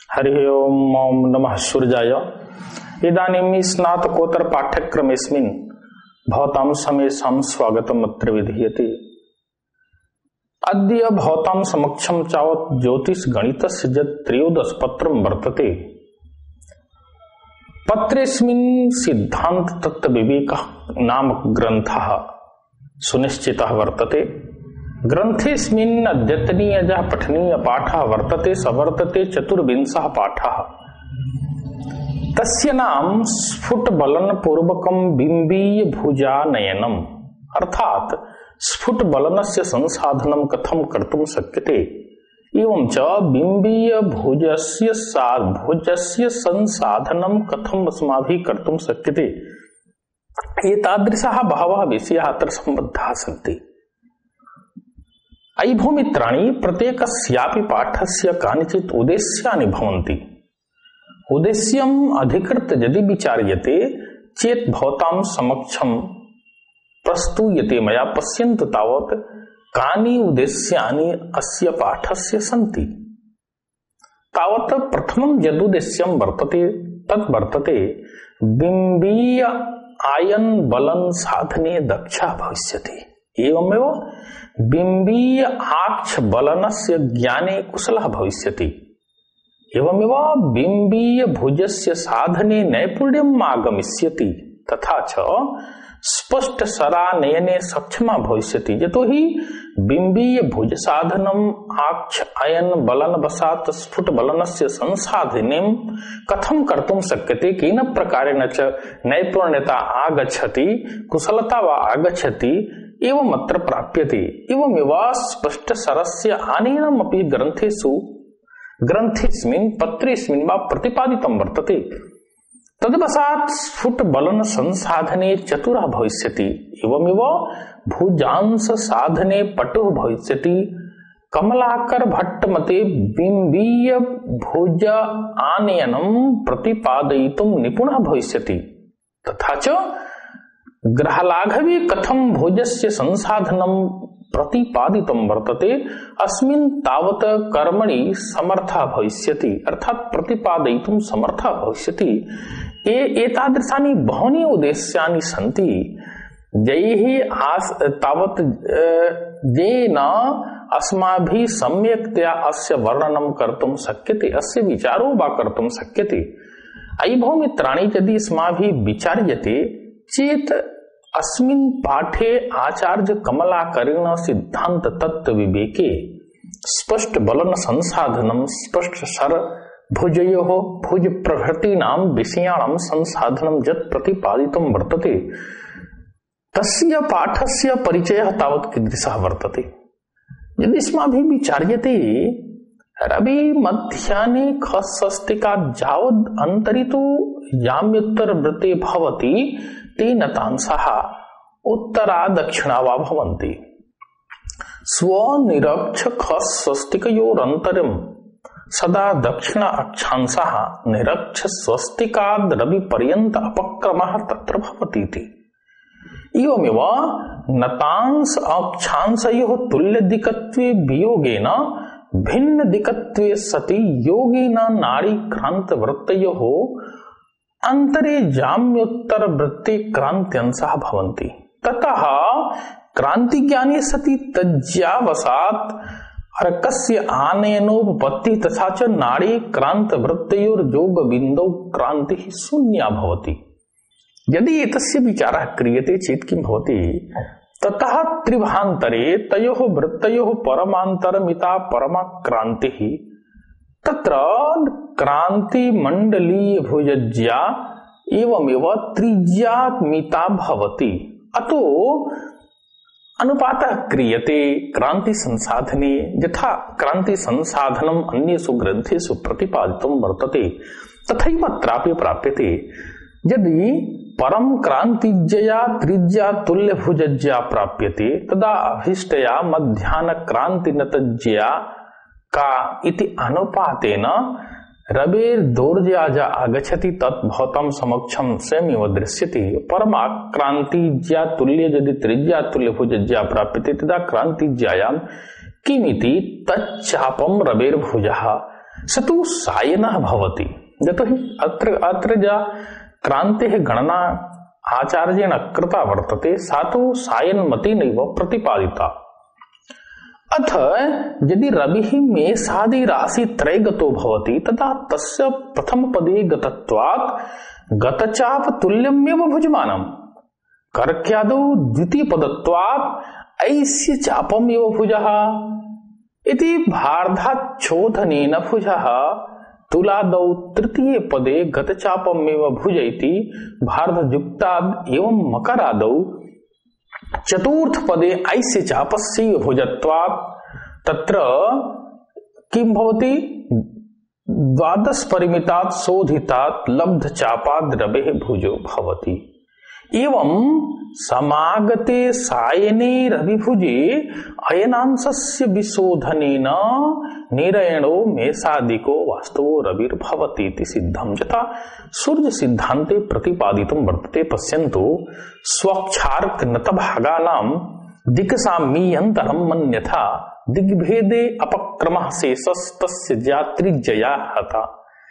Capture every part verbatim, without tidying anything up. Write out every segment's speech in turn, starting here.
हरि ओम ओम नमः सूर्याय। इदानीं स्नातकोत्तर पाठ्यक्रमेस्मिन् भवतां समेषां स्वागतम् अत्र विधीयते। अद्य भवतां समक्षं तावत् ज्योतिषगणितस्य यत् त्रयोदशपत्रं वर्तते, पत्रेऽस्मिन् सिद्धान्ततत्त्वविवेकः नामक ग्रन्थः सुनिश्चितः वर्तते। ग्रन्थेऽस्मिन् अद्यतनीयः पठनीय पाठः वर्तते, स वर्तते चतुर्विंशः पाठः। तस्य नाम स्फुटबलनपूर्वकं बिम्बीय भुजानयनम्, अर्थात स्फुटबलनस्य संसाधनं कथं कर्तुं शक्यते एवं च बिम्बीय भुजस्य सा भुजस्य संसाधनं कथम् अस्माभिः कर्तुं शक्यते, एतादृशाः बहवः विषयाः अत्र सम्बद्धाः सन्ति। अयि भो मित्राणि, प्रत्येकस्यापि पाठस्य कानिचित् उद्देश्यानि भवन्ति। उद्देश्यम् अधिकृत्य यदि विचार्यते चेत् भवतां समक्षं प्रस्तूयते मया। पश्यन्तु तावत् कानि उद्देश्यानि अस्य पाठस्य सन्ति। तावत् प्रथमं यदुद्देश्यं वर्तते तत् वर्तते बिम्बीय आयन बलन साधने दक्षः भविष्यति, एवमेव बिम्बीय आक्ष बलनस्य ज्ञाने कुशलः भविष्यति, एवमेव बिम्बीय भुजस्य साधने नैपुण्यम् आगमिष्यति, तथा च स्पष्ट सरानयने सक्षमा भविष्यति। यतोहि बिम्बीय भुज साधनम् आक्ष अयन बलन वशात् स्फुट बलनस्य संसाधने कथं कर्तुं शक्यते, केन प्रकारेण च नैपुण्यता आगच्छति, कुशलता वा आगच्छति, एवं अत्र प्राप्यते। एवमेव स्पष्ट सरस्य आनयनमपि ग्रन्थेषु ग्रन्थेऽस्मिन् पत्रेऽस्मिन् वा प्रतिपादितं वर्तते। तद्वशात् स्फुट बलन संसाधने चतुरः भविष्यति, एवमेव भुजांश साधने पटुः भविष्यति। कमलाकर भट्ट मते बिम्बीय भुज आनयनं प्रतिपादयितुं निपुणः भविष्यति, तथा च ग्रहलाघवे कथं भुजस्य संसाधनं प्रतिपादितं वर्तते, अस्मिन् तावत् कर्मणि समर्थः भविष्यति, अर्थात् प्रतिपादयितुं समर्थः भविष्यति। ए एतादृशानि बहूनि उद्देश्यानि सन्ति, यैः आस तावत् येन अस्माभिः सम्यक्तया अस्य वर्णनं कर्तुं शक्यते, अस्य विचारो वा कर्तुं शक्यते। अयि भो मित्राणि, यदि अस्माभिः विचार्यते चेत् अस्मिन् पाठे आचार्य कमलाकरेण सिद्धांत तत्व विवेके स्पष्ट बलन संसाधनं स्पष्ट सर भुजयोः भुज प्रभृतीनां विषयाणां संसाधनं यत् प्रतिपादितं वर्तते, तस्य पाठस्य परिचयः तावत् कीदृशः वर्तते। यदि अस्माभिः विचार्यते रवि मध्याह्ने खस्वस्तिका यावद् अन्तरितो याम्युत्तरवृत्ते भवति तेन तांसः उत्तरा दक्षिणा वा भवन्ति। स्वनिरक्ष खस्वस्तिकयोरन्तरं सदा दक्षिण अक्षांशः निरक्ष स्वस्तिकाद् रविपर्यन्त अपक्रमः तत्र भवतीति। एवमेव नतांश अक्षांशयोः तुल्यदिक्त्वे वियोगेन भिन्न दिक्त्वे सति योगेन नाड़ी क्रांत वृत्तयोः अंतरे जाम्योत्तर वृत्ते क्रांत्यंशः भवन्ति। ततः क्रांति ज्ञाने सति तज्ज्यावसात् अर्कस्य आनयनोपपत्ति तथा च नाड़ी क्रांत वृत्तयोर्योग बिन्दौ क्रांतिः शून्या भवति। यदि एतस्य विचारः क्रियते चेत् किं भवति, ततः त्रिभान्तरे तयोः वृत्तयोः परमान्तरमिता परमा क्रांतिः तत्र क्रांति मंडलीय भुजज्या एवमेव त्रिज्यात्मिता भवति। अतो अनुपातः क्रियते क्रांति संसाधने, यथा क्रांति संसाधनम् अन्येषु ग्रन्थेषु प्रतिपादितं वर्तते तथैव अत्रापि प्राप्यते। यदि परम क्रांतिज्या त्रिज्या तुल्य भुजज्या प्राप्यते तदा अभीष्टया मध्याह्न क्रांति नतज्या का इति अनुपातेन रवेर दोर्ज्या आगच्छति तत् भवतां समक्षं स्वयमेव दृश्यते। परमा क्रांतिज्या तुल्य यदि त्रिज्या तुल्य भुजज्या प्राप्यते तदा क्रांतिज्यायां किमिति तच्चापं रवेर भुजः स तु सायनः भवति। यतोहि अत्र अत्र या क्रान्तेः गणना आचार्येण कृता वर्तते सा तु सायन्मतेनैव प्रतिपादिता। अथ यदि रविः मेषादि राशि त्रयगतो भवति तदा तस्य प्रथमपदे गतत्वात् गतचाप तुल्यमेव भुजमानम्, कर्क्यादौ द्वितीयपदत्वात् ऐस्य चापमेव भुजः इति भार्धाच्छोधनेन भुजः तुलादौ तृतीये पदे गतचापमेव भुज इति भार्धयुक्ताद् एवं मकरादौ चतुर्थ पदे ऐस्य चापस्य भुजत्वात् तत्र किं भवति द्वादश परिमितात् शोधितात् लब्ध चापाद् रवेः भुजो भवति। एवं समागते सायने रविभुजे अयनांशस्य विशोधनेन निरयणो मेषादिको वास्तवो रविर्भवति इति सिद्धं। यथा सूर्य सिद्धान्ते प्रतिपादितं वर्तते। पश्यन्तु स्वक्षार्कनतभागानां दिक्साम्यन्तरं मन्यथा दिग्भेदे अपक्रमः शेषस्तस्य ज्यात्रिज्यया हता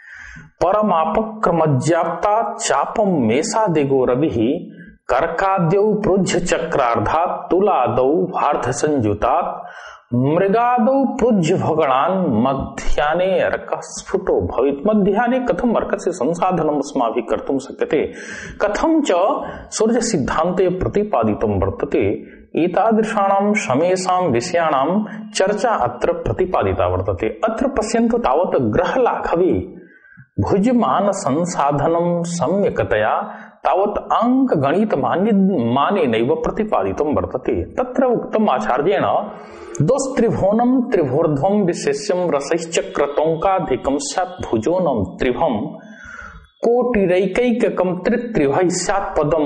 परमापक्रमज्याप्ता चापं मेषादिगो रविः कर्काद्यौ प्रोज्झ चक्रार्धात् तुलादौ वार्ध संयुतात् मृगादौ प्रोज्झ भगणान् मध्याह्ने अर्कः स्फुटो भवेत्। मध्याह्ने कथम अर्कस्य संसाधनम् अस्माभिः कर्तुं शक्यते, कथं च सूर्य सिद्धान्ते प्रतिपादितं वर्तते। एतादृशानां समेषां विषयाणां चर्चा अत्र प्रतिपादिता वर्तते। अत्र पश्यन्तु तावत् ग्रहलाघवे भुजमान संसाधनं सम्यक्तया तावत् अंक गणित मानेनैव प्रतिपादितं वर्तते। तत्र उक्तम् आचार्येण दोस्त्रिभुवनं त्रिभुर्ध्वं विशेष्यं रसैश्चक्रतोङ्काधिकं स्यात् भुजोनं त्रिभं कोटिरैकैककं त्रित्रिभैः स्यात् पदं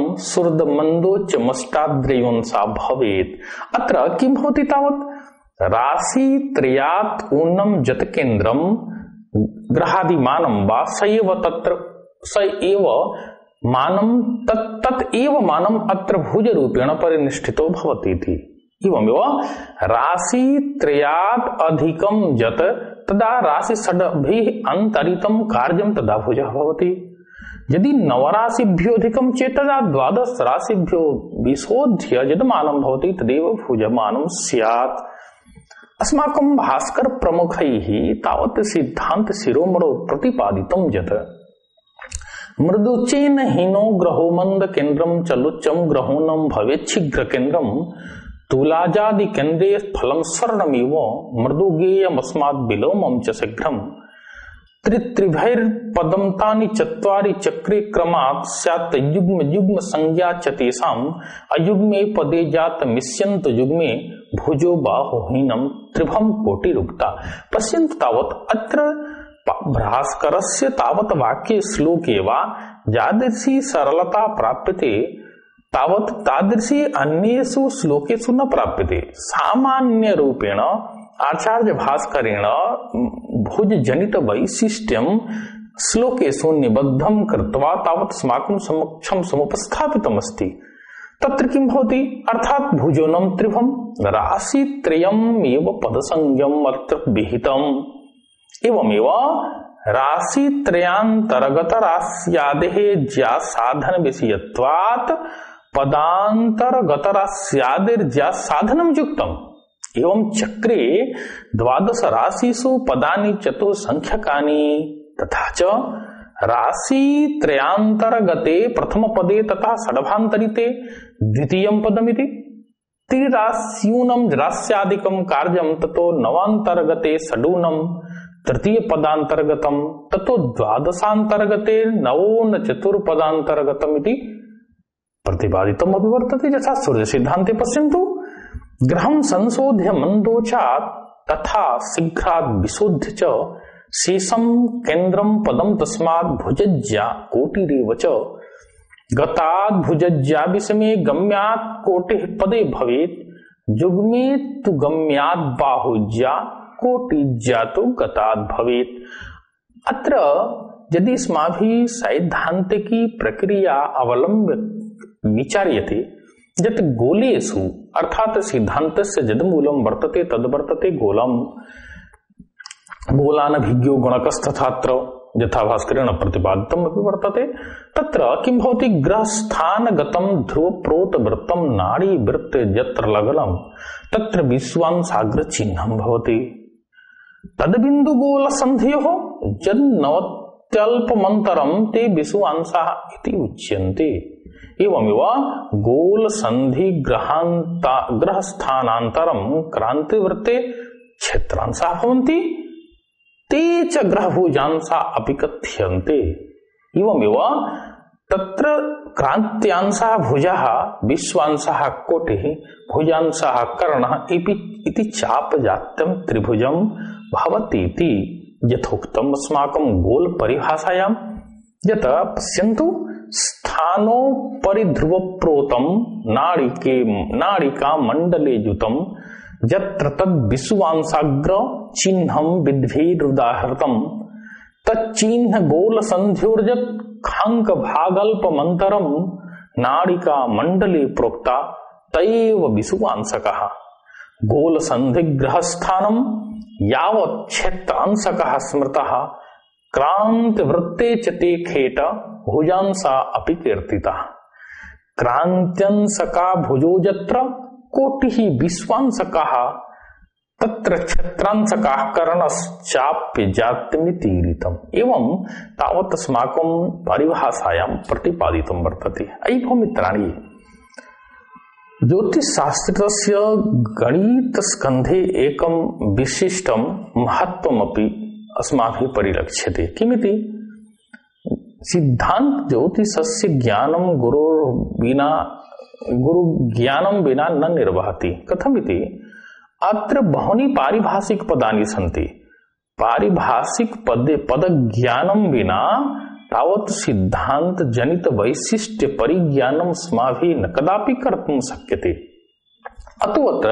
सुर्दमन्दोच्चमष्टाद्रयोंसा भवेत्। अत्र किं भवति तावत् राशि त्रयात् ऊनं जतकेन्द्रं ग्रहादिमानं वा स एव तत्र स एव मानं तत् तत् एव मानम् अत्र भुजरूपेण परिनिष्ठितो भवति इति। एवमेव राशि त्रयात् अधिकं यत् तदा राशि षड्भिः अन्तरितं कार्यं तदा भुजः भवति। यदि नवराशिभ्यो अधिकं चेत् तदा द्वादश राशिभ्यो विशोध्य यद् मानं भवति तदेव भुजमानं स्यात्। अस्माकं भास्कर प्रमुखैः तावत् सिद्धान्त शिरोमणौ प्रतिपादितं यत् मृदुचेन हीनो ग्रहो मंद केन्द्रं चलुच्चं ग्रहोणं भवेत् शीघ्र केन्द्रं तुलाजादि केन्द्रे फलं स्वर्णमिव मृदुगेयमस्मात् विलोमं च शीघ्रं त्रित्रिभैर्पदं तानि चत्वारि चक्रे क्रमात् स्यात् युग्म युग्म संज्ञा च तेषाम् अयुग्मे पदे जात मिष्यन्त युग्मे भुजो बाहुहीनं त्रिभं कोटिरुक्ता। पश्यन्तु तावत् अत्र भास्करस्य तावत् वाक्ये श्लोके वा यादृशी सरलता प्राप्यते तावत् तादृशी अन्येषु श्लोकेषु न प्राप्यते। सामान्य रूपेण आचार्य भास्करेण भुज जनित वैशिष्ट्यं श्लोकेषु निबद्धं कृत्वा तावत् अस्माकं समक्षं समुपस्थापितम् अस्ति। तत्र किं भवति अर्थात् भुजोनं त्रिभं राशित्रयम् एव पदसंज्ञम् अत्र विहितम्। एवमेव राशित्रयान्तर्गत राश्यादेः ज्या साधन विषयत्वात् पदान्तर्गत राश्यादेर्ज्या साधनं युक्तम्। एवं चक्रे द्वादश राशिषु पदानि चतुर्संख्यकानि तथा च राशि त्रयान्तर्गते प्रथम पदे तथा षड्भान्तरिते द्वितीयं पदमिति त्रिराश्यूनं रास्यादिकं कार्यं ततो नवान्तर्गते षडूनं तृतीय पदान्तर्गतं ततो द्वादशान्तर्गते नवोन चतुर्पदान्तर्गतमिति प्रतिपादितम् अपि वर्तते। यथा सूर्य सिद्धान्ते पश्यन्तु ग्रहं संशोध्य मंदोचात् तथा शीघ्रात् विशोध्य च शेषं केन्द्रं पदं तस्मात् भुजज्या कोटिरेव च गतात् भुजज्या विषमे गम्यात् कोटिः पदे भवेत् युग्मे तु गम्यात् बाहुज्या कोटिज्या तु गतात् भवेत्। अत्र यदि अस्माभिः सैद्धान्तिकी प्रक्रिया अवलम्ब्य विचार्यते यत् गोलेषु अर्थात् सिद्धान्तस्य यद् मूलं वर्तते तद् वर्तते गोलम्। गोलानभिज्ञो गुणकस्तथात्र यथा भास्करेण प्रतिपादितम् अपि वर्तते। तत्र किं भवति, ग्रहस्थानगतं ध्रुवप्रोतवृत्तं नाडीवृत्त यत्र लगलं तत्र विश्वांसाग्रचिह्नं भवति। तद्बिन्दुगोलसन्धियोः यन्नवत्यल्पमन्तरं ते विश्वांसाः इति उच्यन्ते। एवमेव गोलसन्धि ग्रहान्ता ग्रहस्थानान्तरं क्रान्तिवृत्ते क्षेत्रांशाः भवन्ति, ते च ग्रहभुजांसा अपि कथ्यन्ते। एवमेव तत्र क्रान्त्यांशः भुजः, विश्वांशः कोटिः, भुजांशः कर्णः इति चापजात्यं त्रिभुजं भवतीति यथोक्तम् अस्माकं गोल परिभाषायां। यत पश्यन्तु, स्थानोपरिध्रुवप्रोतं नाड़िके नाड़िका मंडले युतं यत्र तद् विश्वांसाग्र चिह्नं विद्भिरुदाहृतं तच्चिह्न गोल संध्योर्जत खांक भागल्पमन्तरं नाड़िका मंडले प्रोक्ता तैव विश्वांसकः। गोल संधिग्रहस्थानं यावत् क्षेत्रांशकः स्मृतः क्रांत वृत्ते च ते खेट भुजांसा अपि कीर्तितः। क्रांत्यंशका भुजो यत्र कोटिः विश्वांसकः तत्र क्षेत्रांशकः कर्णश्चाप्य जात्यमितीरितम्। एवं तावत् अस्माकं परिभाषायां प्रतिपादितं वर्तते। अयि भो मित्राणि, ज्योतिषशास्त्रस्य गणितस्कन्धे एकं विशिष्टं महत्त्वमपि अस्माभिः परिलक्ष्यते। किमिति, सिद्धांत ज्योतिषस्य ज्ञानं गुरुर्विना गुरु ज्ञानं विना न निर्वहति। कथमिति, अत्र बहूनि पारिभाषिक पदानि सन्ति। पारिभाषिक पदे पद ज्ञानं विना तावत् सिद्धांत जनित वैशिष्ट्य परिज्ञानम् अस्माभिः न कदापि कर्तुं शक्यते। अतोऽत्र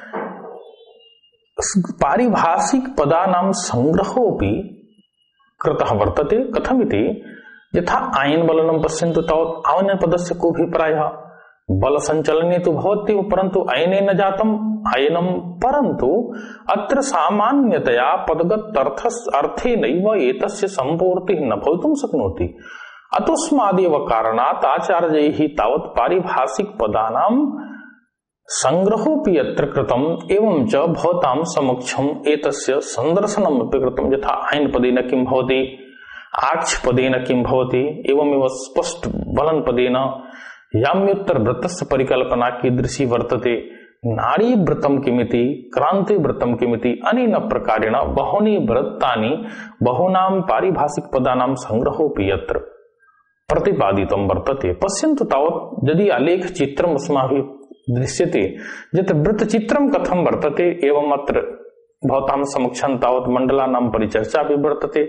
पारिभाषिक पदानां संग्रहोऽपि कृतः वर्तते। कथमिति, यथा आयन बलनं पश्यन्तु, तावत् आयन पदस्य कोऽपि प्रायः बल संचलने तो भवत्येव, परंतु अयनेन जातम् अयनं, परंतु अत्र सामान्यतया पदगत अर्थेनैव एतस्य संपूर्तिः न भवितुं शक्नोति। अतस्मादेव कारणात् आचार्यैः तावत् पारिभाषिक पदानां संग्रहोऽपि यत्र कृतम्, एवं च भवतां समक्षम् एतस्य सन्दर्शनमपि कृतम्। यथा आयन पदेन किं भवति, आक्ष पदेन किं भवति, एवमेव स्पष्ट बलन पदेन याम्योत्तर वृत्तस्य परिकल्पना कीदृशी वर्तते, नाड़ी वृत्तं किमिति, क्रांति वृत्तं किमिति, अनेन प्रकारेण बहूनि वृत्तानि बहूनां पारिभाषिक पदानां संग्रहोऽपि यत्र प्रतिपादितं वर्तते। पश्यन्तु तावत्, यदि आलेख चित्रम् अस्माभिः दृश्यते, यत् वृत्तचित्रं कथं वर्तते, एवं अत्र भवतां समक्षं तावत् मण्डलानां परिचर्चा अपि वर्तते।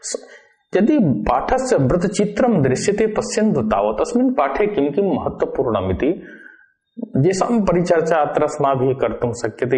यदि पाठस्य वृत्तचित्रं दृश्यते, पश्यन्तु तावत् अस्मिन् पाठे किं किं महत्त्वपूर्णमिति येषां परिचर्चा अत्र अस्माभिः कर्तुं शक्यते।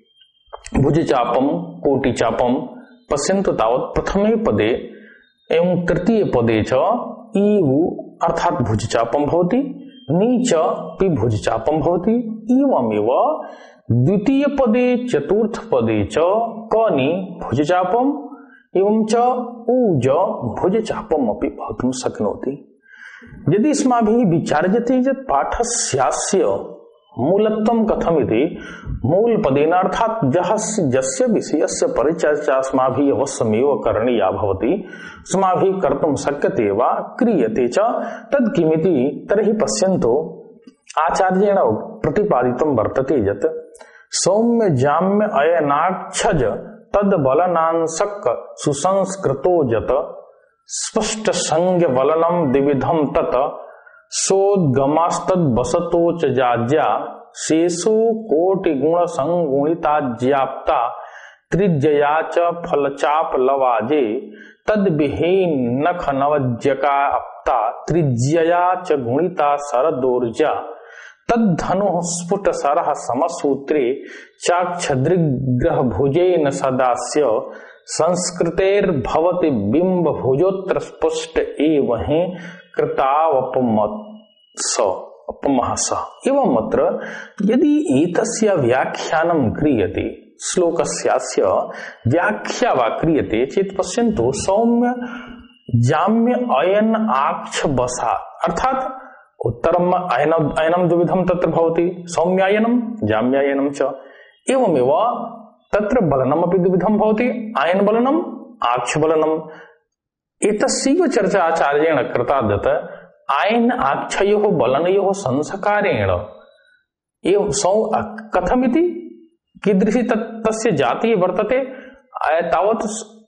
भुजचापं, कोटिचापं पश्यन्तु तावत् प्रथमे पदे एवं तृतीय पदे च ईउ अर्थात् भुजचापं भवति, नीच पि भुजचापं भवति। एवमेव द्वितीय पदे चतुर्थ पदे च कनि भुजचापं एवं च ऊज भुजचापम् अपि भवितुं शक्नोति। यदि अस्माभिः विचार्यते यत् पाठस्यास्य मूलत्वं कथमिति, मूलपदेन अर्थात् यस्य विषयस्य परिचर्चा अस्माभिः अवश्यमेव करणीया भवति, अस्माभिः कर्तुं शक्यते वा क्रियते च, तद् किमिति तर्हि पश्यन्तु, आचार्येण प्रतिपादितं वर्तते यत् सौम्य जाम्य अयनाक्षज तद बलनांशक सुसंस्कृतो जत स्पष्ट संज्ञ बलनम द्विविधम तत सोद्गमास्तद बसतो च जाज्या शेषो कोटि गुण संगुणिताज्याप्ता त्रिज्यया च फलचाप लवाजे तद विहीन नख नवज्यकाप्ता त्रिज्यया च गुणिता शरदोर्जा तद्धनु स्फुट सरह समसूत्रे चाक्षद्रिग्रह भुजेन सदास्य संस्कृतेर्भवति बिंब भुजोत्र स्पष्ट एवहि कृतावपमत्स अपमहस। एवं अत्र यदि एतस्य व्याख्यानं क्रियते, श्लोकस्यास्य व्याख्या वा क्रियते चेत पश्यन्तु सौम्य जाम्य अयन आक्ष बसा, अर्थात उत्तरम अयनम अयनम द्विविधम तत्र भवति, सौम्यायनम जाम्यायनम च, एवमेव तत्र बलनम अपि द्विविधम भवति, आयन बलनम आक्ष बलनम। एतस्यैव चर्चा आचार्येण कृता दत आयन आक्षयोः बलनयोः संस्कारेण एवं सौ कथमिति कीदृशी तस्य जातिः वर्तते, तावत्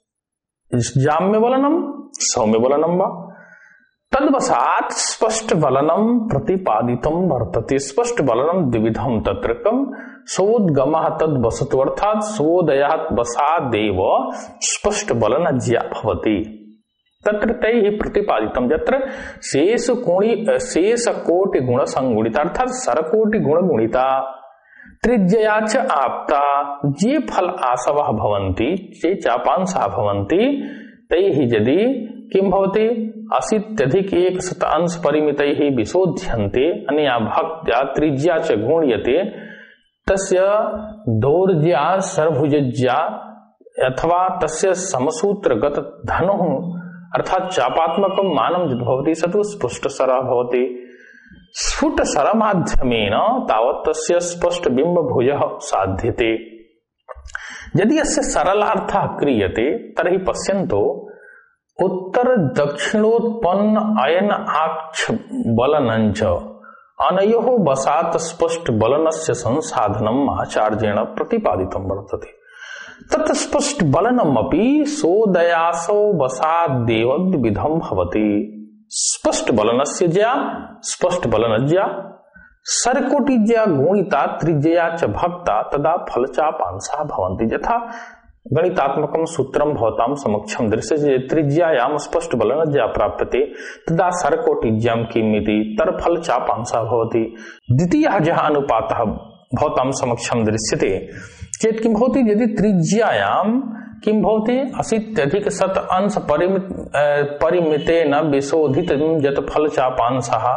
जाम्य बलनम सौम्य बलनम वा तद्वशात् स्पष्ट बलनम प्रतिपादितं वर्तते। स्पष्ट बलनम द्विविधम तत्र कम सोद्गमः तद्वसतु, अर्थात सोदयात् वसादेव स्पष्ट बलन ज्या भवति। तत्र तैः प्रतिपादितं यत्र शेष कोणि शेष कोटि गुण संगुणिता, अर्थात सरकोटि गुण गुणिता, त्रिज्यया च आप्ता, ये फल आसवः भवन्ति ये चापांसः भवन्ति, तैः यदि किं भवति अशीत्यधिक एक शत अंश परिमितैः विशोध्यन्ते अनया भक्त्या त्रिज्या च गुण्यते, तस्य दौर्ज्या सर्वभुजज्या अथवा तस्य समसूत्रगत धनुः अर्थात चापात्मकं मानं यद् भवति स तु स्फुटसरः भवति। स्फुटसरमाध्यमेन तावत् तस्य स्पष्ट बिम्बभुजः साध्यते। यदि अस्य सरलार्थः क्रियते तर्हि पश्यन्तु उत्तर दक्षिणोत्पन्न अयन आक्ष बलनञ्च अनयोः वसात् स्पष्ट बलनस्य संसाधनम् आचार्येण प्रतिपादितं वर्तते। तत् स्पष्ट बलनमपि सोदयासौ वसादेव द्विविधं भवति। स्पष्ट बलनस्य ज्या स्पष्ट बलनज्या सरकोटिज्या गुणिता त्रिज्यया च भक्ता तदा फलचापांसः भवन्ति। यथा गणितात्मकं सूत्रं भवतां समक्षं दृश्यते, त्रिज्यायां स्पष्ट बलनज्या प्राप्यते तदा सरकोटिज्यां किम् इति तरफलचापांसः भवति। द्वितीयः यः अनुपातः भवतां समक्षं दृश्यते चेत् किं भवति, यदि त्रिज्यायां किं भवति अशीत्यधिक शत अंश परिमित परिमितेन विशोधितं यत् फलचापांसः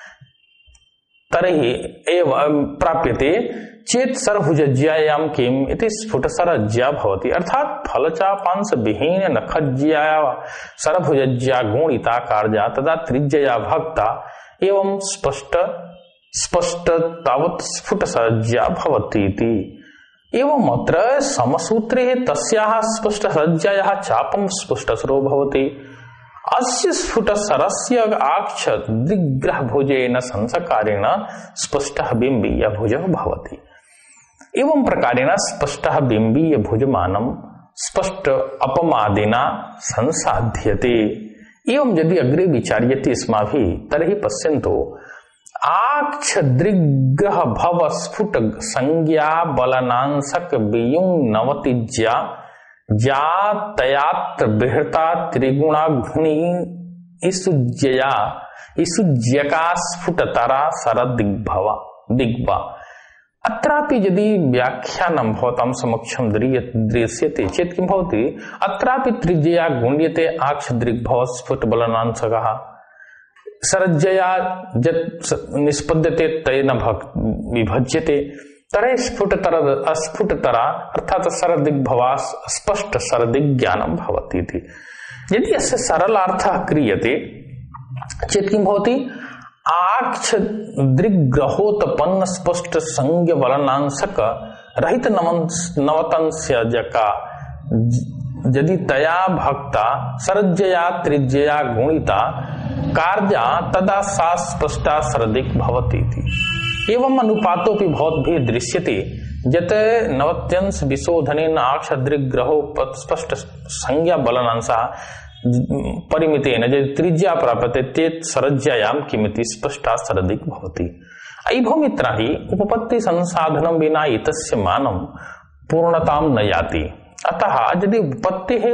तर्हि एव प्राप्यते चेत् सरभुजज्यायां किम् इति स्फुटसरज्या भवति। अर्थात फलचापांश विहीन नखज्या सरभुजज्या गुणिता कार्या तदा त्रिज्यया भक्ता एवं स्पष्ट स्पष्ट तावत् स्फुटसरज्या भवतीति। एवं अत्र समसूत्रे तस्याः स्पष्टसरज्यायाः चापं स्पष्टसरो भवति। अस्य स्फुटसरस्य आक्ष दिग्ग्रहभुजेन संस्कारेण स्पष्टः बिम्बीय भुजः भवति। एवं प्रकारेण स्पष्टः बिम्बीय भुजमानं स्पष्ट अपमादिना संसाध्यते। एवं यदि अग्रे विचार्यते अस्माभिः तर्हि पश्यन्तु आक्ष दृग्ग्रह भव स्फुट संज्ञा बलनांसक वियुंग नवतिज्या जातयात्र बृहता त्रिगुणाघ्नि इसुज्यया इसुज्यका स्फुटतरा सरदिग्भवा दिग्वा। अत्रापि यदि व्याख्यानं भवतां समक्षं दृश्यते चेत् किं भवति, अत्रापि त्रिज्यया गुण्यते आक्ष दृग्भव स्फुट बलनांसकः, सरज्जया यत् निष्पद्यते तेन विभज्यते, तरे स्फुटतर अस्फुटतरा अर्थात सरदिग्भवा स्पष्ट सरदिज्ञानं भवति इति। यदि अस्य सरलार्थः क्रियते चेत् किं भवति, आक्ष दृग्ग्रहोत्पन्न स्पष्ट संज्ञ बलनांसक रहित नवतंस्य जका यदि तया भक्ता सरज्जया त्रिज्यया गुणिता कार्या तदा सा स्पष्टा सरदिक् भवति इति। एवं अनुपातोऽपि भवद्भिः दृश्यते यत् नवत्यंश विशोधनेन आक्षदृग्ग्रहो स्पष्ट संज्ञा बलनांसः परिमितेन यदि त्रिज्या प्राप्यते चेत् सरज्यायां किमिति स्पष्टा सरदिक् भवति। ऐभोमित्राहि उपपत्ति संसाधनं विना एतस्य मानं पूर्णतां न याति। अतः यदि उपपत्तेः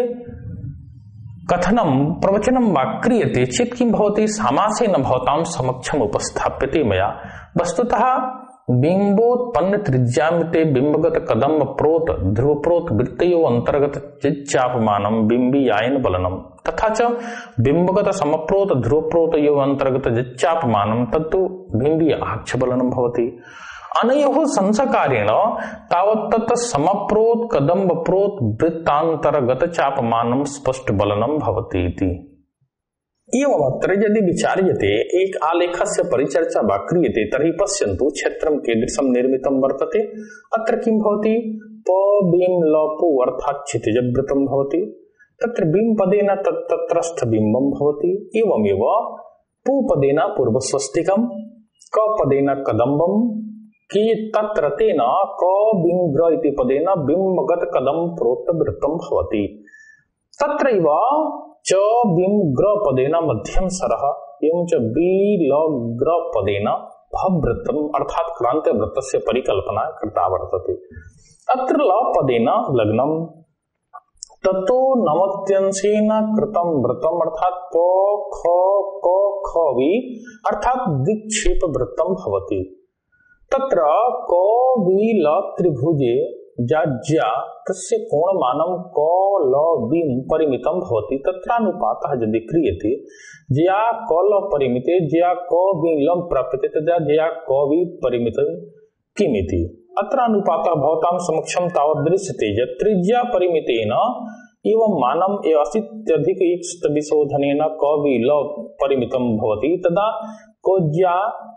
कथनं प्रवचनं वा क्रियते चेत् किं भवति, समासेन भवतां समक्षम् उपस्थाप्यते मया। वस्तुतः बिंबोत्पन्न त्रिज्यामिते बिंबगत कदम प्रोत ध्रुव प्रोत वृत्तयो अंतर्गत चिच्चापमानं बिंबीयायन बलनम तथा च बिंबगत समप्रोत ध्रुव प्रोतयो अंतर्गत चिच्चापमानं तत्तु बिंबीय आक्ष बलनम भवति। अनयोः संसकारेण तावत् समप्रोत कदम्ब प्रोत वृत्तांतरगत चापमानं स्पष्ट बलनं भवति इति। एवम् अत्र यदि विचार्यते एक आलेखस्य परिचर्चा वा क्रियते तर्हि पश्यन्तु क्षेत्रं कीदृशं निर्मितं वर्तते। अत्र किं भवति, प बिं ल पु अर्थात् क्षितिजवृत्तं भवति, तत्र बिं पदेन तत्रस्थ बिम्बं भवति, एवमेव पु पदेन पूर्वस्वस्तिकं, क पदेन कदम्बं, कि तत्र तेन क बिंग्र इति पदेन बिंबगत कदम्ब प्रोक्त वृत्तं भवति। तत्रैव च बिंग्र पदेन मध्यम सरः एवं च बिलग्र पदेन भवृत्तम् अर्थात् क्रांत वृत्तस्य परिकल्पना कृता वर्तते। अत्र ल पदेन लग्नं ततो नमत्यंशेन कृतं वृत्तम् अर्थात् प ख क ख वि अर्थात् दिक्षेप वृत्तं भवति। तत्र क वि ल त्रिभुजे जाज्या तस्य कोणमानं क ल बिं परिमितं भवति। तत्रानुपातः यदि क्रियते ज्या क ल परिमिते ज्या क बिं लं प्राप्यते तदा ज्या क वि परिमितं किमिति। अत्र अनुपातः भवतां समक्षं तावत् दृश्यते यत् त्रिज्या परिमितेन एवं मानम् अशीत्यधिक एकशतविशोधनेन क वि ल परिमितं भवति तदा कोज्या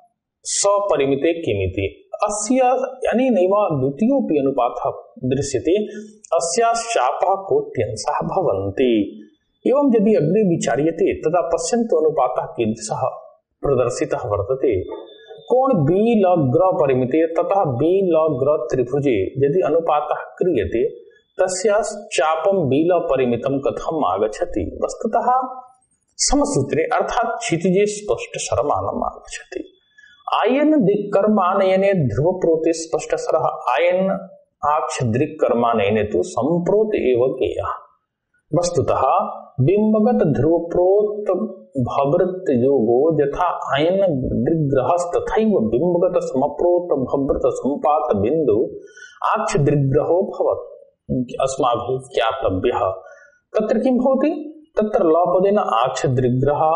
सपरिमिते किमिति। अस्य यानी नैव द्वितीयोऽपि अनुपातः दृश्यते अस्याश्चापः कोट्यंशः भवन्ति। एवं यदि अग्रे विचार्यते तदा पश्यन्तु अनुपातः कीदृशः प्रदर्शितः वर्तते। कोण बिलग्र परिमिते ततः बिलग्र त्रिभुजे यदि अनुपातः क्रियते तस्याश्चापं बिल परिमितं कथम् आगच्छति। वस्तुतः समसूत्रे अर्थात् क्षितिजे स्पष्ट सरमानम् आगच्छति। आयन दिक्कर्मानयने ध्रुव प्रोते स्पष्ट सरः आयन आक्ष दृक्कर्मानयने तु संप्रोत एव ज्ञेयः। वस्तुतः बिंबगत ध्रुव प्रोत भवृत्त योगो यथा आयन दृग्ग्रहस्तथैव बिंबगत समप्रोत भवृत्त संपात बिंदु आक्ष दृग्ग्रहो भवत् अस्माभिः ज्ञातव्यः। तत्र किं भवति, तत्र ल पदेन आक्ष दृग्ग्रह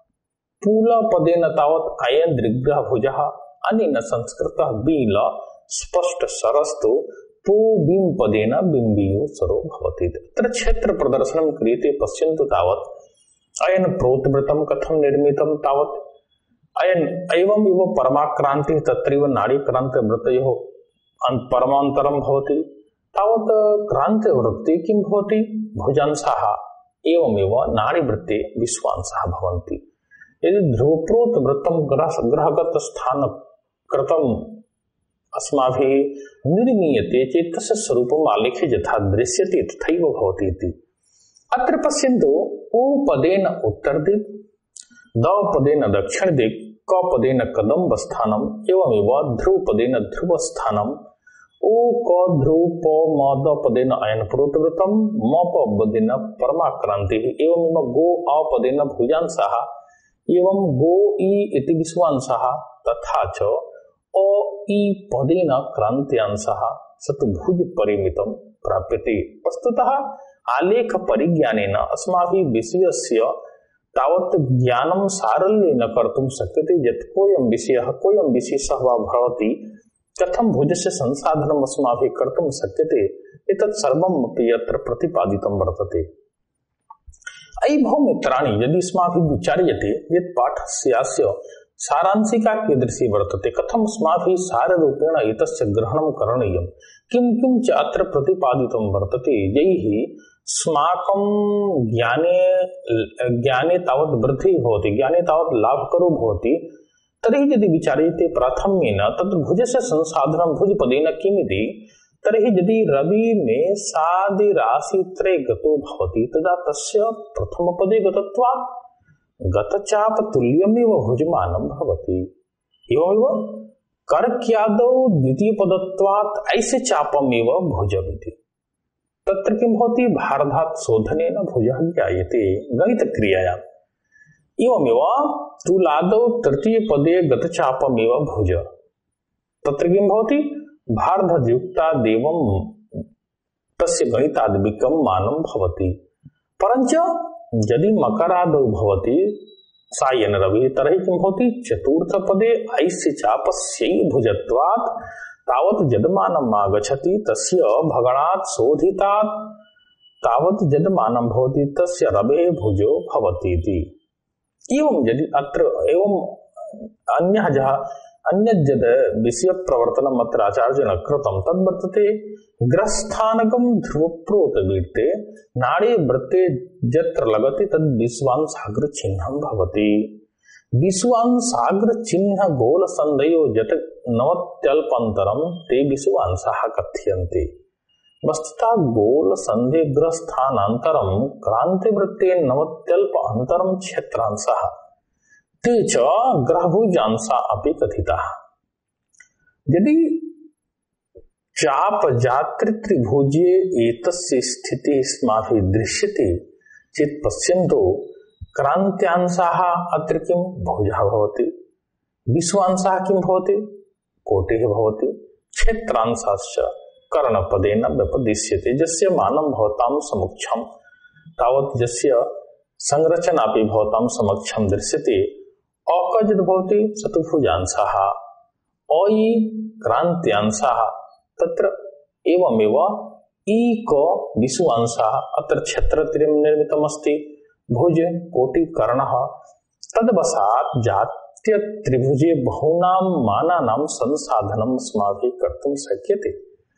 पूल पदेन तावत् अयन दृग्ग्रह भुजः अनेन संस्कृतः बिल स्पष्ट सरस्तु पू बिं पदेन बिंबियो सरो भवति। तत्र क्षेत्र प्रदर्शनं क्रियते। पश्यन्तु तावत् अयन प्रोतवृत्तं कथं निर्मितं तावत् अयन एवं इव परमाक्रांतिः तत्रैव नाड़ीक्रांत वृत्तयोः परमान्तरं भवति। तावत् क्रान्तिवृत्ते किं भवति, भुजांशः एवमेव नाड़ीवृत्ते विश्वांशः भवन्ति। यदि ध्रुवप्रोत वृत्तं ग्रहगत स्थान कृतम् अस्माभिः निर्मीयते चेत् तस्य स्वरूपम् आलेख्य यथा दृश्यते तथैव भवति इति। अत्र पश्यन्तु उ पदेन उत्तर दिक्, द पदेन दक्षिण दिक्, क पदेन कदम्ब स्थानम् एवमेव ध्रुव पदेन ध्रुव स्थानम्, उ क ध्रुव प म द पदेन अयन प्रोतवृत्तं, म प पदेन परमाक्रान्तिः एवमेव गो अ पदेन भुजांशः एवं गो ई इति विश्वांशः तथा च अ ई पदेन क्रांत्यांशः सतुभुज परिमितं प्राप्यते। वस्तुतः आलेख परिज्ञानेन अस्माभिः विषयस्य तावत् ज्ञानं सारल्येन कर्तुं शक्यते यत् कोऽयं विषयः कोऽयं विशेषः वा भवति कथं भुजस्य संसाधनम् अस्माभिः कर्तुं शक्यते एतत् सर्वम् अपि अत्र प्रतिपादितं वर्तते। अयि भो मित्राणि, यदि अस्माभिः विचार्यते यत् पाठस्यास्य सारांशिका कीदृशी वर्तते, कथम् अस्माभिः साररूपेण एतस्य ग्रहणं करणीयं, किं किं च अत्र प्रतिपादितं वर्तते, यैः अस्माकं ज्ञाने ज्ञाने तावत् वृद्धिः भवति, ज्ञाने तावत् लाभकरो भवति, तर्हि यदि विचार्यते प्रथमेन तत्र भुजस्य संसाधनं भुजपदेन किमिति, तर्हि यदि रवि मेषादि राशित्रये गतो भवति तदा तस्य प्रथमपदे गतत्वात् गतचाप तुल्यमेव भुजमानं भवति। एवमेव कर्क्यादौ द्वितीयपदत्वात् ऐसे चापमेव भुजमिति। तत्र किं भवति, भारधात् शोधनेन भुजः ज्ञायते गणितक्रियया। एवमेव तुलादौ तृतीयपदे गतचापमेव भुज। तत्र किं भवति, भारधयुक्तादेवं तस्य गणिताद्विकं मानं भवति। परञ्च यदि मकरादौ भवति सायन रवि तर्हि किं भवति चतुर्थ पदे ऐस्य चापस्यै भुजत्वात् तावत् यदमानम् आगच्छति तस्य भगणात् शोधितात् तावत् यदमानं भवति तस्य रवेः भुजो भवति इति। एवं यदि अत्र एवं अन्यः जः अन्यद् यद् विषय प्रवर्तनम् अत्र आचार्येण कृतं तद्वर्तते ग्रस्थानकं ध्रुवप्रोतवीर्ते नाड़ी वृत्ते यत्र लगति तद् विश्वांसाग्र चिह्नं भवति। विश्वांसाग्र चिह्न गोल संदेयो यत् नवत्यल्पन्तरं ते विश्वांसाः कथ्यन्ते। वस्तुतः गोल संधे ग्रस्थानान्तरं क्रांतिवृत्ते नवत्यल्प अन्तरं क्षेत्रांशः ते च ग्रहभुजांसा अपि कथिताः। यदि चाप जात्रि त्रिभुजे एतस्य स्थितिः अस्माभिः दृश्यते चेत् पश्यन्तु क्रान्त्यांशाः अत्र किं भुजः भवति, विश्वांशः किं भवति कोटिः भवति, क्षेत्रांशाश्च कर्णपदेन व्यपदिश्यते यस्य मानं भवतां समक्षं तावत् यस्य संरचनापि भवतां समक्षं दृश्यते। अकजद् भवति चतुर्भुजांशः अयि क्रान्त्यांशः तत्र एवमेव ईक विश्वांशः अत्र क्षेत्रत्रयं निर्मितमस्ति भुज कोटि कर्णः तद्वशात् जात्य त्रिभुजे बहूनां मानानां संसाधनम् अस्माभिः कर्तुं शक्यते।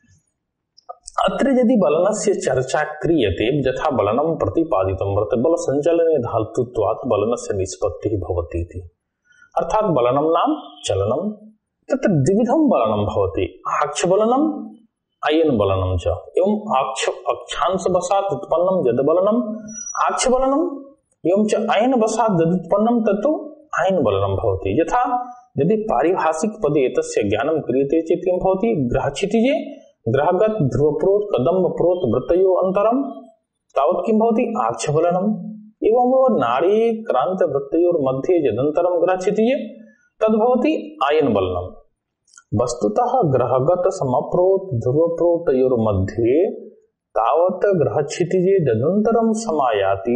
अत्र यदि बलनस्य चर्चा क्रियते यथा बलनं प्रतिपादितं वर्तते बल संचलने धातुत्वात् बलनस्य निष्पत्तिः भवति इति। अर्थात बलनं नाम चलनं तत्र द्विविधं बलनं भवति आक्ष बलनं अयन बलनं च एवं आक्ष अक्षांश वशात् उत्पन्नं यद् बलनं आक्ष बलनं एवं च अयन वशात् यद् उत्पन्नं तत्तु अयन बलनं भवति। यथा यदि पारिभाषिक पदे तस्य ज्ञानं क्रियते चेत् किं भवति ग्रहक्षितिजे ग्रहगत ध्रुवप्रोत कदम्बप्रोत वृत्तयो अंतरम तावत् किं भवति आक्षबलनम एवं नाड़ी क्रांत वृत्तयोर मध्ये यदंतरम ग्रहक्षितिजे तद्भवति आयन बलनम। वस्तुतः ग्रहगत समप्रोत ध्रुवप्रोतयोर मध्ये तावत् ग्रहक्षितिजे यदंतरम समायाति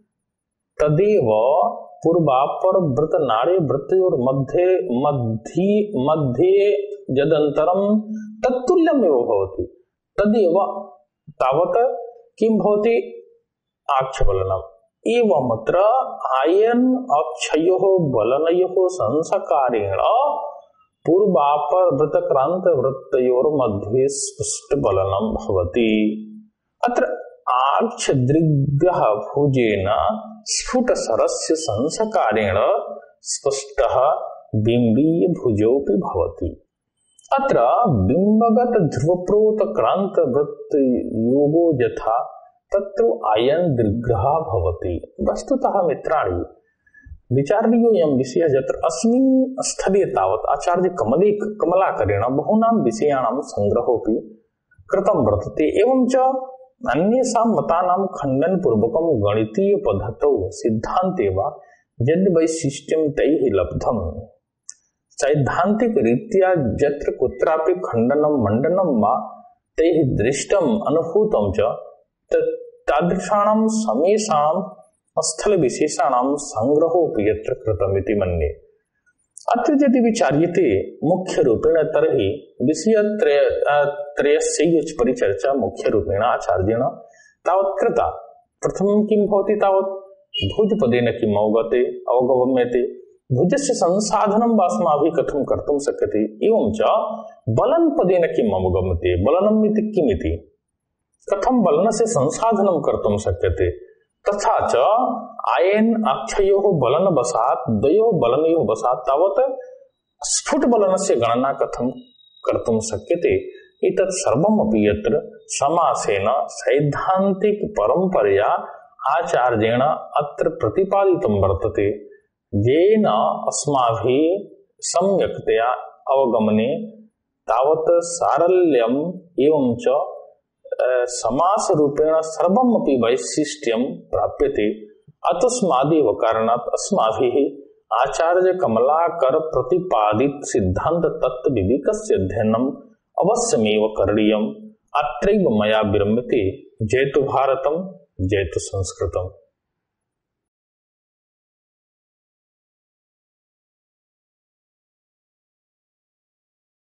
तदेव पूर्वापर वृत्त नाड़ी वृत्तयोर मध्ये मध्ये मध्ये यदंतरम तत्तुल्यमेव भवति तदेव तावत् किं भवति आक्षबलनम्। एवमत्र आयन अक्षयोः बलनयोः संसकारेण पूर्वापर वृत्तक्रांत वृत्तयोर मध्ये स्पष्ट बलनं भवति। अत्र आक्ष दृग्ग्रह भुजेन स्फुट सरस्य संसकारेण स्पष्टः बिंबीय भुजोऽपि भवति। अत्र बिंबगत ध्रुवप्रोत क्रांत वृत्त योगो यथा तत्र आयन दृग्ग्रह भवति। वस्तुतः मित्राणि विचारणीयोऽयं विषयः यत्र अस्मिन् स्थले तावत् आचार्य कमले कमलाकरेण बहूनां विषयाणां संग्रहोऽपि कृतं वर्तते। एवं च अन्येषां मतानां खण्डनपूर्वकं गणितीय पद्धतौ सिद्धान्ते वा यद् वैशिष्ट्यं तैः लब्धं सैद्धांतिक रीत्या यत्र कुत्रापि खण्डनं मण्डनं वा तैः दृष्टम् अनुभूतं च तादृशानां समेषां स्थल विशेषाणां संग्रहोऽपि यत्र कृतमिति मन्ये। अत्र यदि विचार्यते मुख्य रूपेण तर्हि विषयत्रय त्रयस्य परिचर्चा मुख्य रूपेण आचार्येण तावत् कृता। प्रथमं किं भवति तावत् भुजपदेन किम् अवगते अवगम्यते भुजस्य संसाधनं वा अस्माभिः कथं कर्तुं शक्यते एवं च बलनपदेन किम् अवगम्यते बलनम् इति किमिति कथं बलनस्य संसाधनं कर्तुं शक्यते तथा च आयन अक्षयोः बलनवशात् द्वयोः बलनयोः वशात् तावत् स्फुट बलनस्य गणना कथं कर्तुं शक्यते एतत् सर्वमपि यत्र समासेन सैद्धान्तिक परम्परया आचार्येण अत्र प्रतिपादितं वर्तते येन अस्माभिः सम्यक्तया अवगमने तावत् सारल्यम् एवं च समास रूपेण सर्वमपि वैशिष्ट्यं प्राप्यते। अतस्मादेव कारणात् अस्माभिः आचार्य कमलाकर प्रतिपादित सिद्धांत तत्व विवेकस्य अध्ययनम् अवश्यमेव करणीयम्। अत्रैव मया विरम्यते। जयतु भारतम् जयतु संस्कृतम्।